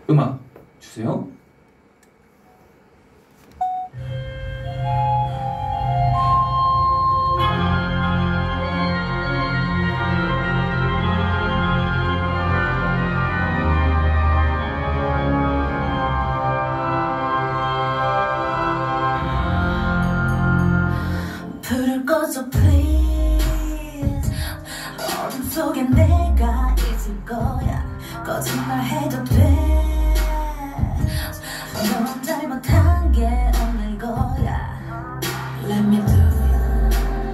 음악 주세요. 불을 꺼줘 please. 어둠 속에 내가 있을 거야. 거짓말해도 돼. 넌 잘못한 게 없는 거야. Let me do it.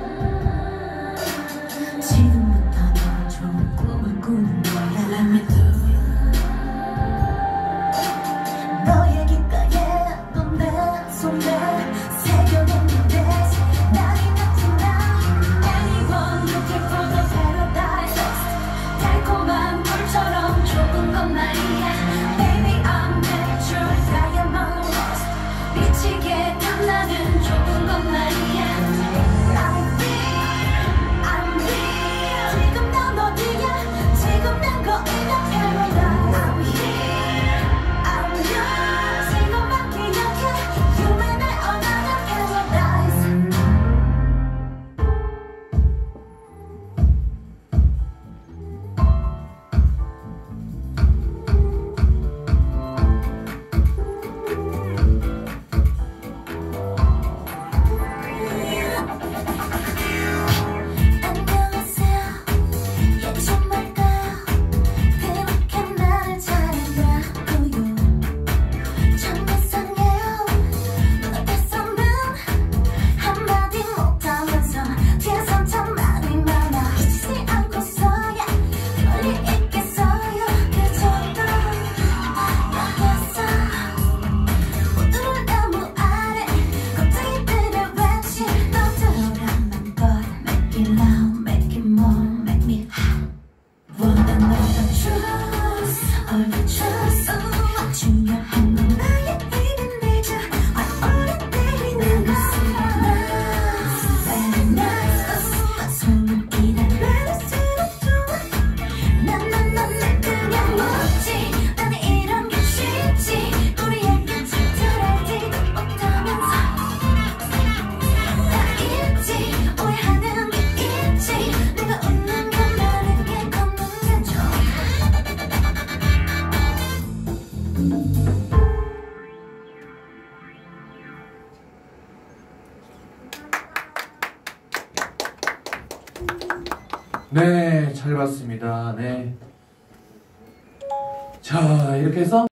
지금부터 넌 좋은 꿈을 꾸는 거야. Let me do it. 너의 귓가에 넌 내 손에 새겨놓는데 달콤한 물처럼 좋은 건 말이야. Baby I'm natural diamond rust. 미치게 탐나는 좋은 건 말이야. I'm real. 지금 난 어디야? 지금 난 거기가 paradise. I'm here. I'm yours. 이것만 기억해. You and I another paradise. 네, 잘 봤습니다. 네. 자, 이렇게 해서